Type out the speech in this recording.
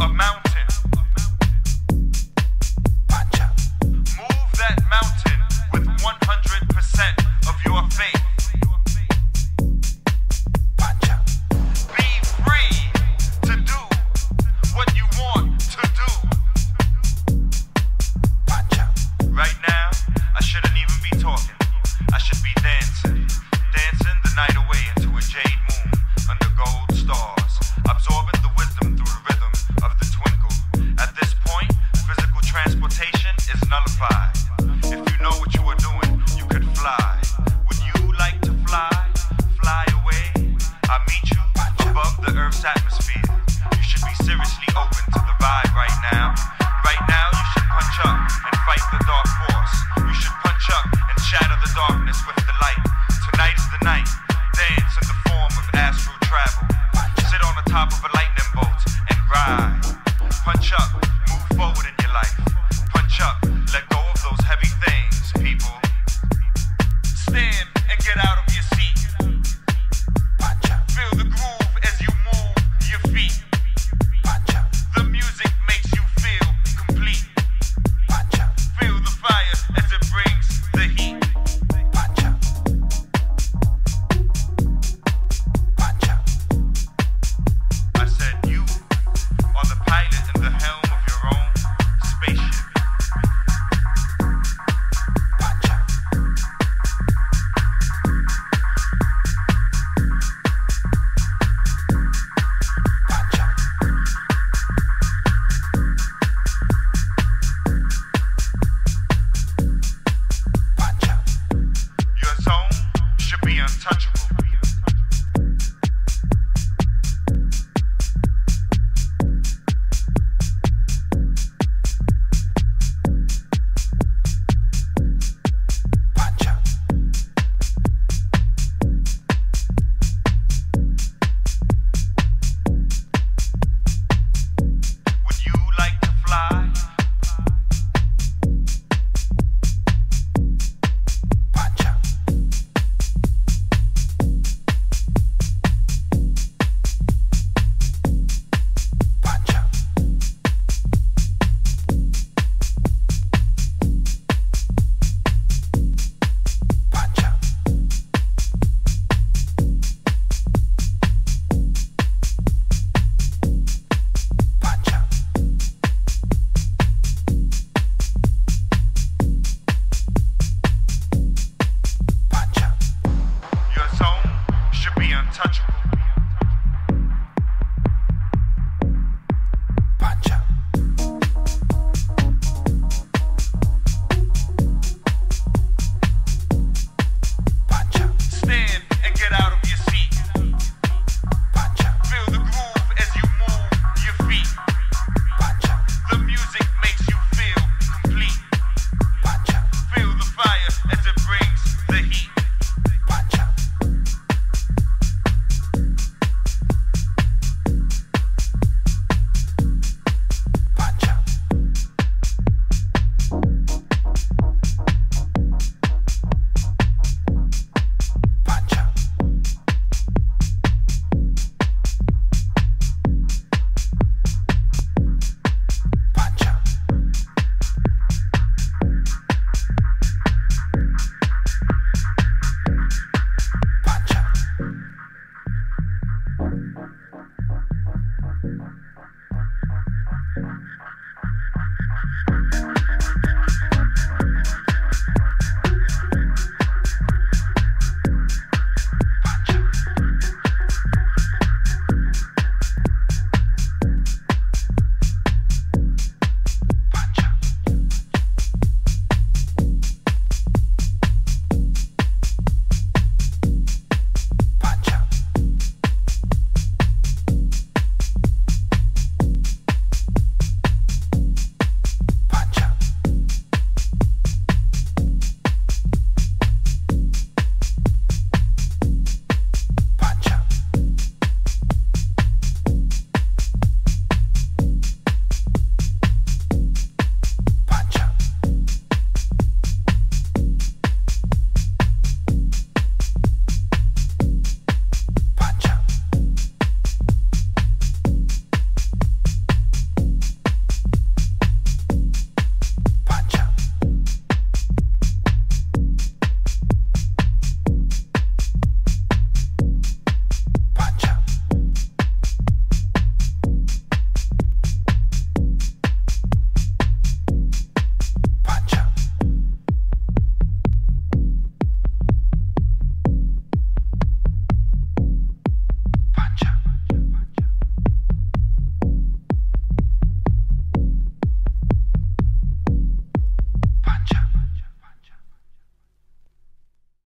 a mountain. Punch up. Move that mountain with 100% of your faith. Punch up. Be free to do what you want to do. Punch up. Right now, I shouldn't even be talking. I should be dancing. Dancing the night away into a jade moon under gold stars. Absorbing the wisdom through the rhythm of the twinkle. At this point, physical transportation is nullified. If you know what you are doing, you could fly. Would you like to fly? Fly away? I meet you above the Earth's atmosphere. You should be seriously open to the vibe right now. Right now, you should punch up and fight the dark force. You should punch up and shatter the darkness with the light. Tonight is the night. Dance in the form of astral travel. Sit on the top of a lightning bolt and ride. Punch up, move forward in your life. Punch up.